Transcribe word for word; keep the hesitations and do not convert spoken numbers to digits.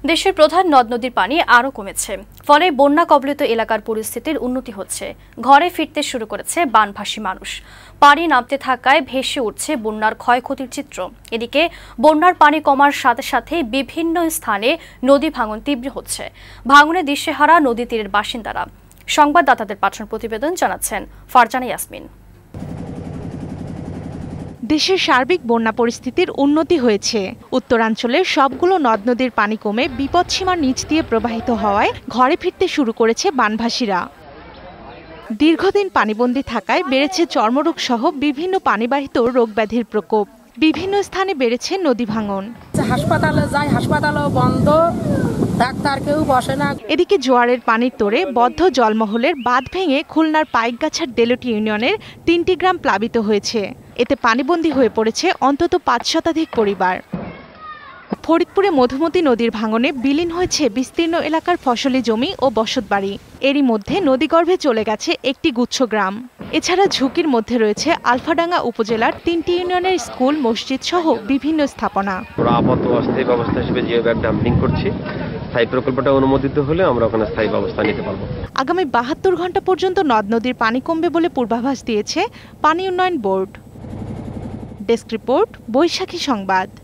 দেশের প্রধান নদ নদীর পানি আরও কমেছে, ফলে বন্যা কবলিত এলাকার পরিস্থিতির উন্নতি হচ্ছে। ঘরে ফিরতে শুরু করেছে বানভাসী মানুষ। পানি নামতে থাকায় ভেসে উঠছে বন্যার ক্ষয়ক্ষতির চিত্র। এদিকে বন্যার পানি কমার সাথে সাথে বিভিন্ন স্থানে নদী ভাঙন তীব্র হচ্ছে। ভাঙনে দিশেহারা নদী তীরের বাসিন্দারা। সংবাদদাতাদের পাঠানো প্রতিবেদন জানাচ্ছেন ফারজানা ইয়াসমিন। দেশের সার্বিক বন্যা পরিস্থিতির উন্নতি হয়েছে। উত্তরাঞ্চলের সবগুলো নদ নদীর পানি কমে বিপদসীমার নিচ দিয়ে প্রবাহিত হওয়ায় ঘরে ফিরতে শুরু করেছে বানভাসীরা। দীর্ঘদিন পানিবন্দী থাকায় বেড়েছে চর্মরোগ সহ বিভিন্ন পানিবাহিত রোগব্যাধির প্রকোপ। বিভিন্ন স্থানে বেড়েছে নদী ভাঙন। হাসপাতালে যাই, হাসপাতালও বন্ধ, ডাক্তার কেউ বসে না। এদিকে জোয়ারের পানির তোড়ে বদ্ধ জলমহলের বাঁধ ভেঙে খুলনার পাইকগাছার দেলটি ইউনিয়নের তিনটি গ্রাম প্লাবিত হয়েছে। এতে পানিবন্দী হয়ে পড়েছে অন্তত পাঁচ শতাধিক পরিবার। ফরিদপুরে মধুমতি নদীর ভাঙনে বিলীন হয়েছে বিস্তীর্ণ এলাকার ফসলি জমি ও বসতবাড়ি। এরই মধ্যে নদীগর্ভে চলে গেছে একটি গুচ্ছ গ্রাম। এছাড়া ঝুঁকির মধ্যে রয়েছে আলফাডাঙ্গা উপজেলার তিনটি ইউনিয়নের স্কুল, মসজিদ সহ বিভিন্ন স্থাপনা। আপাতত অস্থায়ী ব্যবস্থা হিসেবে জিও ব্যাগ ডাম্পিং করছি। স্থায়ী প্রকল্পটা অনুমোদিত হলে আমরা ওখানে স্থায়ী ব্যবস্থা নিতে পারবো। আগামী বাহাত্তর ঘন্টা পর্যন্ত নদ নদীর পানি কমবে বলে পূর্বাভাস দিয়েছে পানি উন্নয়ন বোর্ড। ডেস্ক রিপোর্ট, বৈশাখী সংবাদ।